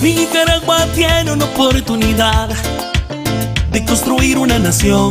Nicaragua tiene una oportunidad de construir una nación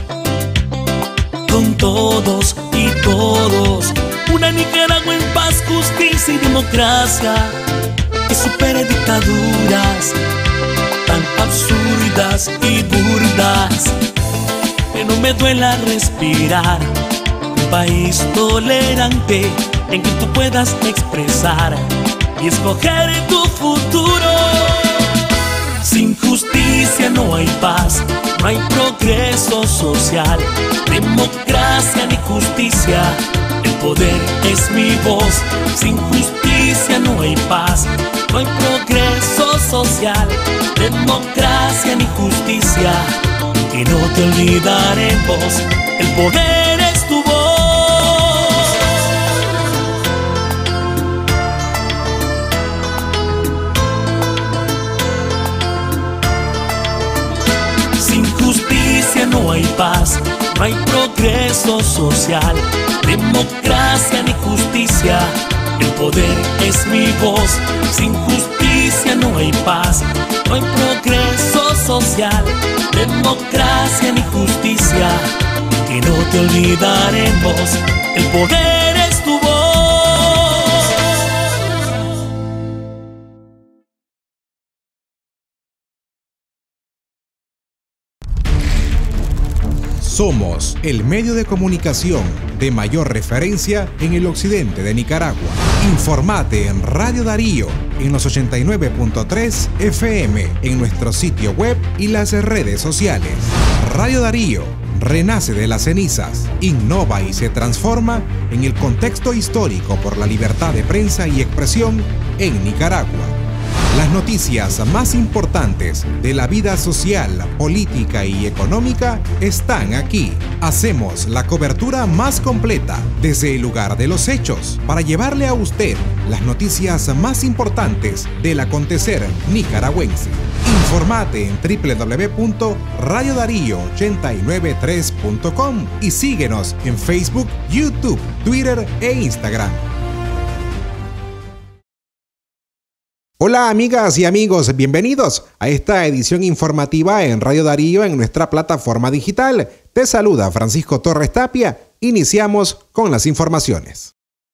con todos y todos. Una Nicaragua en paz, justicia y democracia, que supere dictaduras tan absurdas y burdas. Que no me duela respirar. Un país tolerante en que tú puedas expresar y escoger tu futuro. Sin justicia no hay paz, no hay progreso social, democracia ni justicia. El poder es mi voz. Sin justicia no hay paz, no hay progreso social, democracia ni justicia. Que no te olvidaremos, el poder es tu voz. Sin justicia no hay paz, no hay progreso social, democracia ni justicia. El poder es mi voz. Sin justicia no hay paz, no hay progreso social, democracia ni justicia. Que no te olvidaremos, el poder es tu voz. Somos el medio de comunicación de mayor referencia en el occidente de Nicaragua. Informate en Radio Darío, en los 89.3 FM, en nuestro sitio web y las redes sociales. Radio Darío renace de las cenizas, innova y se transforma en el contexto histórico por la libertad de prensa y expresión en Nicaragua. Las noticias más importantes de la vida social, política y económica están aquí. Hacemos la cobertura más completa desde el lugar de los hechos para llevarle a usted las noticias más importantes del acontecer nicaragüense. Informate en www.radiodarío893.com y síguenos en Facebook, YouTube, Twitter e Instagram. Hola amigas y amigos, bienvenidos a esta edición informativa en Radio Darío en nuestra plataforma digital. Te saluda Francisco Torres Tapia. Iniciamos con las informaciones.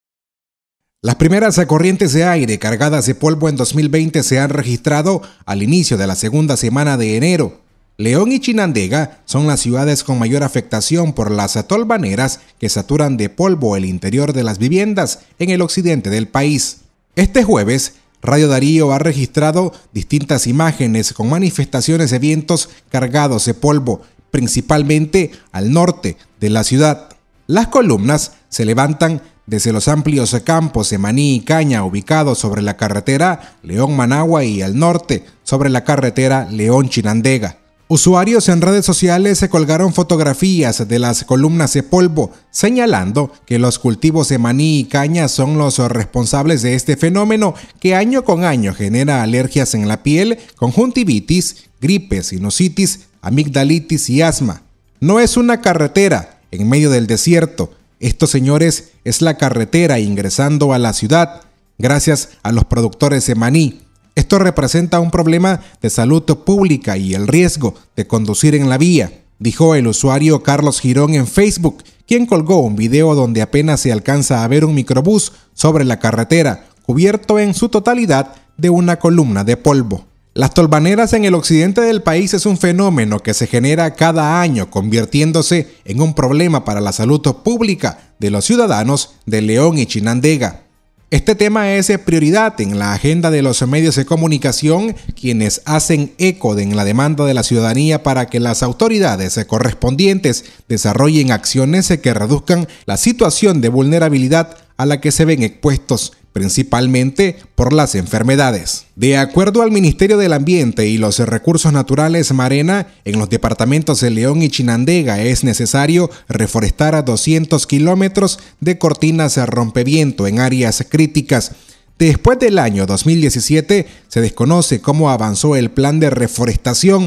Las primeras corrientes de aire cargadas de polvo en 2020 se han registrado al inicio de la segunda semana de enero. León y Chinandega son las ciudades con mayor afectación por las tolvaneras que saturan de polvo el interior de las viviendas en el occidente del país. Este jueves, Radio Darío ha registrado distintas imágenes con manifestaciones de vientos cargados de polvo, principalmente al norte de la ciudad. Las columnas se levantan desde los amplios campos de maní y caña ubicados sobre la carretera León-Managua y al norte sobre la carretera León-Chinandega. Usuarios en redes sociales se colgaron fotografías de las columnas de polvo, señalando que los cultivos de maní y caña son los responsables de este fenómeno que año con año genera alergias en la piel, conjuntivitis, gripe, sinusitis, amigdalitis y asma. No es una carretera en medio del desierto. Esto, señores, es la carretera ingresando a la ciudad, gracias a los productores de maní. Esto representa un problema de salud pública y el riesgo de conducir en la vía, dijo el usuario Carlos Girón en Facebook, quien colgó un video donde apenas se alcanza a ver un microbús sobre la carretera, cubierto en su totalidad de una columna de polvo. Las tolvaneras en el occidente del país es un fenómeno que se genera cada año, convirtiéndose en un problema para la salud pública de los ciudadanos de León y Chinandega. Este tema es prioridad en la agenda de los medios de comunicación, quienes hacen eco en la demanda de la ciudadanía para que las autoridades correspondientes desarrollen acciones que reduzcan la situación de vulnerabilidad a la que se ven expuestos, principalmente por las enfermedades. De acuerdo al Ministerio del Ambiente y los Recursos Naturales Marena, en los departamentos de León y Chinandega es necesario reforestar a 200 kilómetros de cortinas rompeviento en áreas críticas. Después del año 2017, se desconoce cómo avanzó el plan de reforestación.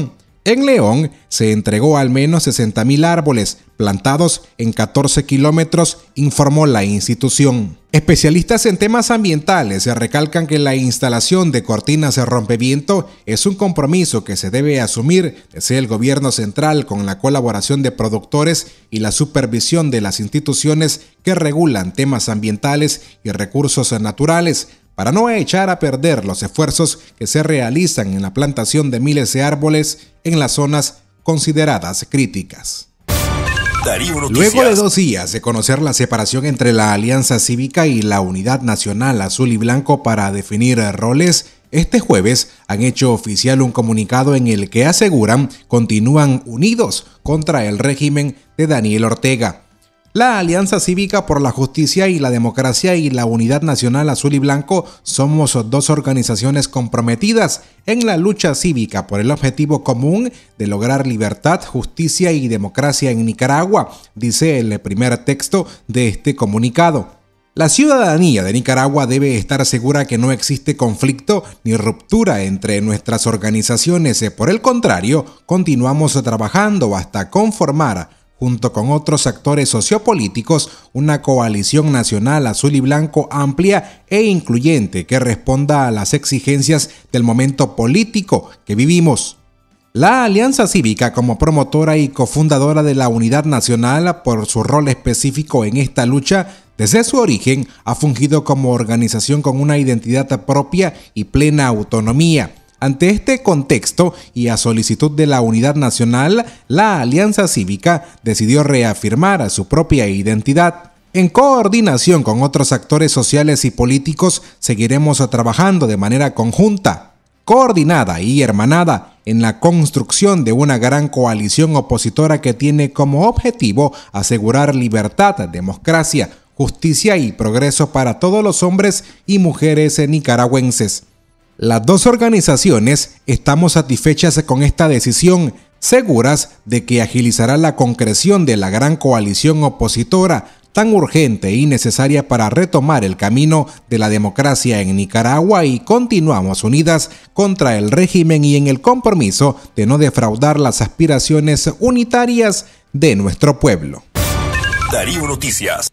En León se entregó al menos 60.000 árboles plantados en 14 kilómetros, informó la institución. Especialistas en temas ambientales se recalcan que la instalación de cortinas de rompeviento es un compromiso que se debe asumir desde el gobierno central con la colaboración de productores y la supervisión de las instituciones que regulan temas ambientales y recursos naturales, para no echar a perder los esfuerzos que se realizan en la plantación de miles de árboles en las zonas consideradas críticas. Luego de 2 días de conocer la separación entre la Alianza Cívica y la Unidad Nacional Azul y Blanco para definir roles, este jueves han hecho oficial un comunicado en el que aseguran continúan unidos contra el régimen de Daniel Ortega. La Alianza Cívica por la Justicia y la Democracia y la Unidad Nacional Azul y Blanco somos 2 organizaciones comprometidas en la lucha cívica por el objetivo común de lograr libertad, justicia y democracia en Nicaragua, dice el primer texto de este comunicado. La ciudadanía de Nicaragua debe estar segura que no existe conflicto ni ruptura entre nuestras organizaciones. Por el contrario, continuamos trabajando hasta conformar junto con otros actores sociopolíticos, una coalición nacional azul y blanco amplia e incluyente que responda a las exigencias del momento político que vivimos. La Alianza Cívica, como promotora y cofundadora de la Unidad Nacional por su rol específico en esta lucha, desde su origen ha fungido como organización con una identidad propia y plena autonomía. Ante este contexto y a solicitud de la Unidad Nacional, la Alianza Cívica decidió reafirmar su propia identidad. En coordinación con otros actores sociales y políticos, seguiremos trabajando de manera conjunta, coordinada y hermanada en la construcción de una gran coalición opositora que tiene como objetivo asegurar libertad, democracia, justicia y progreso para todos los hombres y mujeres nicaragüenses. Las 2 organizaciones estamos satisfechas con esta decisión, seguras de que agilizará la concreción de la gran coalición opositora, tan urgente y necesaria para retomar el camino de la democracia en Nicaragua, y continuamos unidas contra el régimen y en el compromiso de no defraudar las aspiraciones unitarias de nuestro pueblo. Darío Noticias.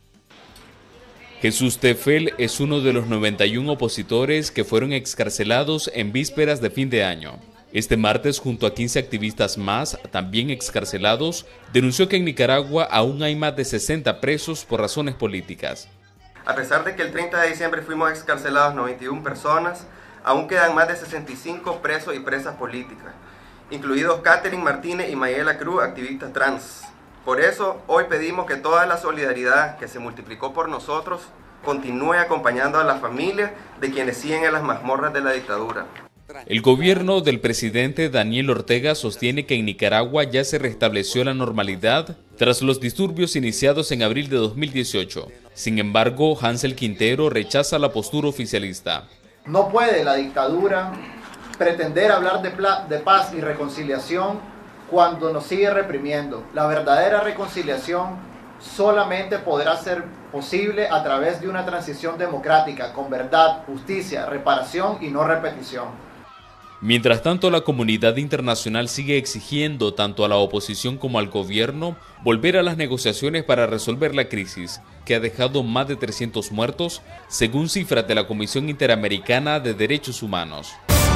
Jesús Tefel es uno de los 91 opositores que fueron excarcelados en vísperas de fin de año. Este martes, junto a 15 activistas más, también excarcelados, denunció que en Nicaragua aún hay más de 60 presos por razones políticas. A pesar de que el 30 de diciembre fuimos excarcelados 91 personas, aún quedan más de 65 presos y presas políticas, incluidos Catherine Martínez y Mayela Cruz, activistas trans. Por eso, hoy pedimos que toda la solidaridad que se multiplicó por nosotros continúe acompañando a las familias de quienes siguen en las mazmorras de la dictadura. El gobierno del presidente Daniel Ortega sostiene que en Nicaragua ya se restableció la normalidad tras los disturbios iniciados en abril de 2018. Sin embargo, Hansel Quintero rechaza la postura oficialista. No puede la dictadura pretender hablar de paz y reconciliación cuando nos sigue reprimiendo. La verdadera reconciliación solamente podrá ser posible a través de una transición democrática con verdad, justicia, reparación y no repetición. Mientras tanto, la comunidad internacional sigue exigiendo tanto a la oposición como al gobierno volver a las negociaciones para resolver la crisis, que ha dejado más de 300 muertos, según cifras de la Comisión Interamericana de Derechos Humanos.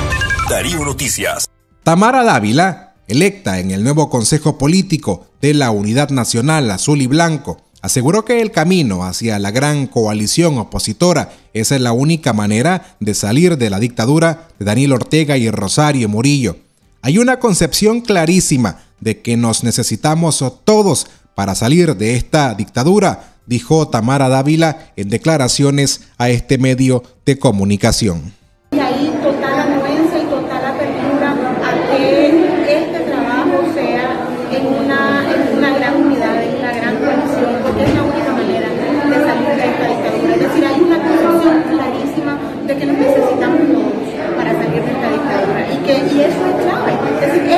Darío Noticias. Tamara Dávila, electa en el nuevo Consejo Político de la Unidad Nacional Azul y Blanco, aseguró que el camino hacia la gran coalición opositora es la única manera de salir de la dictadura de Daniel Ortega y Rosario Murillo. Hay una concepción clarísima de que nos necesitamos todos para salir de esta dictadura, dijo Tamara Dávila en declaraciones a este medio de comunicación. Y ahí total anuencia y total apertura a que este trabajo sea en una gran unidad, en una gran coalición, porque es la única manera de salir de esta dictadura. Es decir, hay una concepción clarísima de que nos necesitamos todos para salir de esta dictadura y eso es clave. Es decir,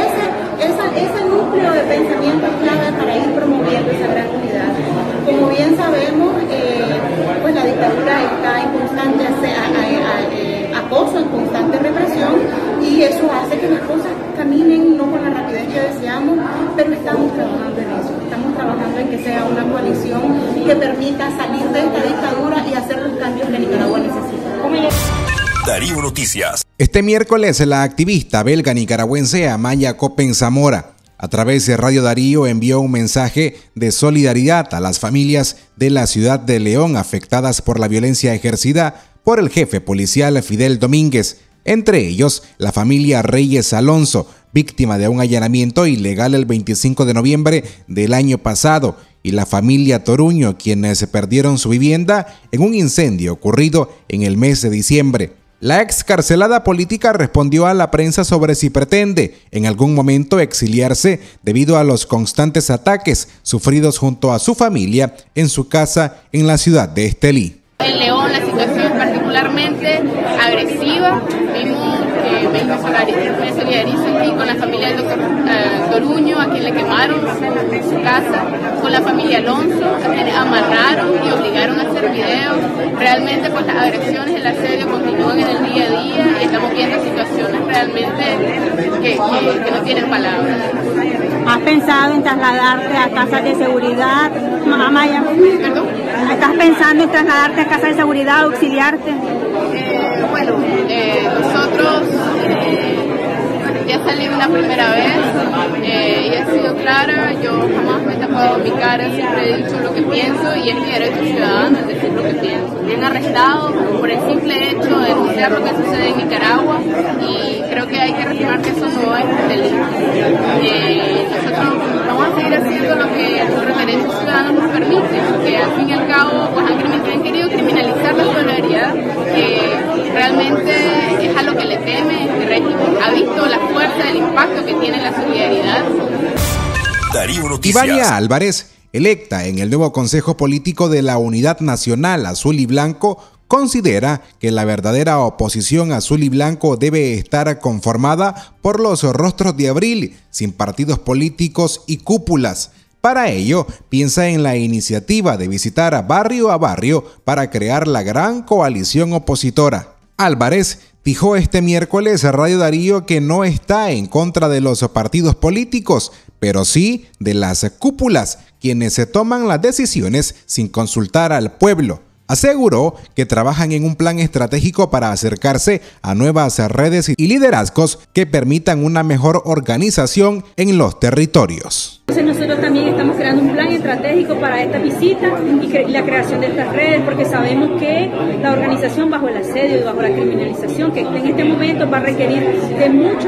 ese núcleo de pensamiento es clave para ir promoviendo esa gran unidad. Como bien sabemos, pues la dictadura está en constante acoso, en constante represión, y eso hace que las cosas caminen terminen, no con la rapidez que deseamos, pero estamos trabajando en eso, estamos trabajando en que sea una coalición que permita salir de esta dictadura y hacer los cambios que Nicaragua necesita. Darío Noticias. Este miércoles, la activista belga nicaragüense Amaya Copen Zamora, a través de Radio Darío, envió un mensaje de solidaridad a las familias de la ciudad de León afectadas por la violencia ejercida por el jefe policial Fidel Domínguez, entre ellos la familia Reyes Alonso, víctima de un allanamiento ilegal el 25 de noviembre del año pasado, y la familia Toruño, quienes perdieron su vivienda en un incendio ocurrido en el mes de diciembre. La excarcelada política respondió a la prensa sobre si pretende en algún momento exiliarse debido a los constantes ataques sufridos junto a su familia en su casa en la ciudad de Estelí. En León la situación es particularmente agresiva. Vimos que me solidarizo aquí con la familia del doctor Toruño, a quien le quemaron su casa, con la familia Alonso, a quienes amarraron y obligaron a hacer videos. Realmente pues las agresiones, el asedio continúan en el día a día y estamos viendo situaciones realmente que no tienen palabras. ¿Has pensado en trasladarte a casas de seguridad, mamá Maya? ¿Perdón? ¿Estás pensando en trasladarte a casas de seguridad, auxiliarte? Bueno, nosotros ya salí una primera vez y he sido clara, yo jamás me he tapado mi cara, siempre he dicho lo que pienso y es mi derecho ciudadano el decir lo que pienso. Me han arrestado por el simple hecho de denunciar lo que sucede en Nicaragua y creo que hay que reafirmar que eso no es delito. Nosotros vamos a seguir haciendo lo que nuestros derechos ciudadanos nos permiten, porque al fin y al cabo pues, han querido criminalizar la solidaridad, que realmente es a lo que le teme el régimen. Ha visto la fuerza, el impacto que tiene la solidaridad. Darío Noticias. Ivania Álvarez, electa en el nuevo Consejo Político de la Unidad Nacional Azul y Blanco, considera que la verdadera oposición azul y blanco debe estar conformada por los rostros de abril, sin partidos políticos y cúpulas. Para ello, piensa en la iniciativa de visitar a barrio para crear la gran coalición opositora. Álvarez dijo este miércoles a Radio Darío que no está en contra de los partidos políticos, pero sí de las cúpulas, quienes se toman las decisiones sin consultar al pueblo. Aseguró que trabajan en un plan estratégico para acercarse a nuevas redes y liderazgos que permitan una mejor organización en los territorios. Entonces nosotros también estamos creando un plan estratégico para esta visita y la creación de estas redes, porque sabemos que la organización bajo el asedio y bajo la criminalización que en este momento va a requerir de mucho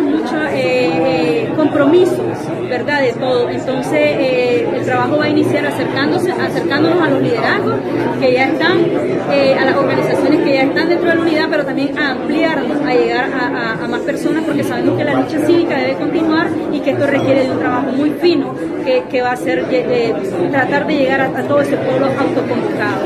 compromiso, ¿verdad? De todo. Entonces el trabajo va a iniciar acercándonos a los liderazgos que ya están, a las organizaciones que ya están dentro de la unidad, pero también a ampliarnos, a llegar a más personas, porque sabemos que la lucha cívica debe continuar y que esto requiere de un trabajo muy fino que va a ser tratar de llegar a todo ese pueblo autoconvocado.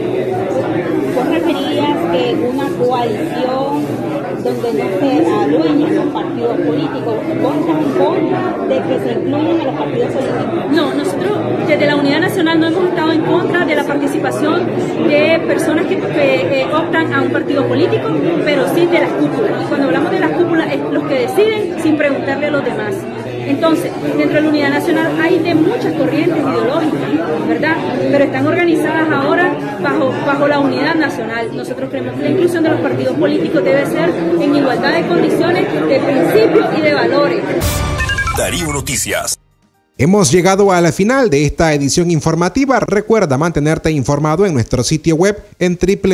¿Vos referías que una coalición donde no se adueñen los partidos políticos, vos estás en contra de que se incluyan a los partidos políticos? No, nosotros desde la Unidad Nacional no hemos estado en contra de la participación de personas que optan a un partido político, pero sí de las cúpulas. Y cuando hablamos de las cúpulas es los que deciden sin preguntarle a los demás. Entonces, dentro de la Unidad Nacional hay de muchas corrientes ideológicas, ¿verdad? Pero están organizadas ahora bajo la Unidad Nacional. Nosotros creemos que la inclusión de los partidos políticos debe ser en igualdad de condiciones, de principios y de valores. Darío Noticias. Hemos llegado a la final de esta edición informativa. Recuerda mantenerte informado en nuestro sitio web en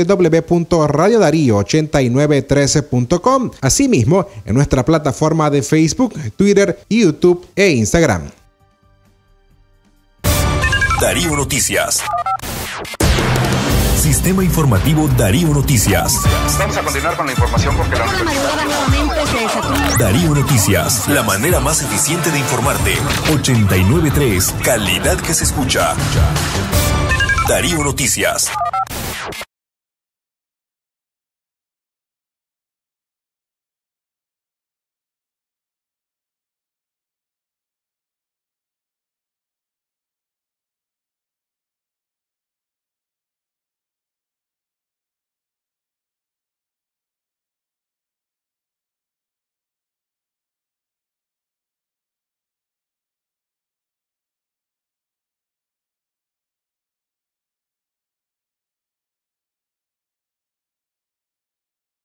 www.radiodarío8913.com. Asimismo, en nuestra plataforma de Facebook, Twitter, YouTube e Instagram. Darío Noticias. Sistema informativo Darío Noticias. Vamos a continuar con la información porque la Darío Noticias, la manera más eficiente de informarte. 89.3, calidad que se escucha. Darío Noticias.